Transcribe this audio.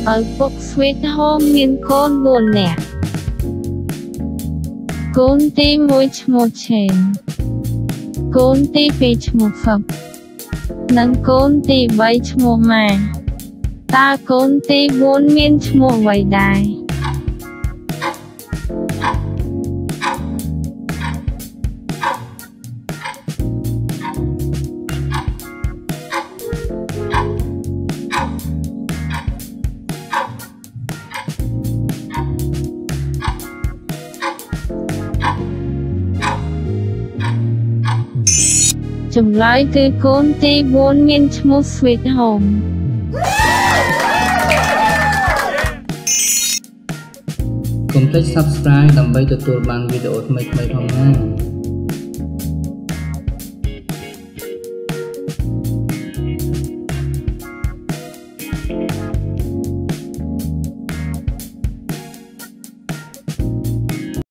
ឪពុក Sweet Home មានកូន 4 នាក់ កូនទី 1 ឈ្មោះ Chen កូនទី 2 ឈ្មោះ Phập និងកូនទី 3 ឈ្មោះ Ma តើកូនទី 4 មានឈ្មោះអ្វីដែរ ចម្លើយគឺកូនទី 4 មានឈ្មោះ Sweet Home កុំភ្លេច Subscribe ដើម្បីទទួលបានវីដេអូថ្មីៗផងណា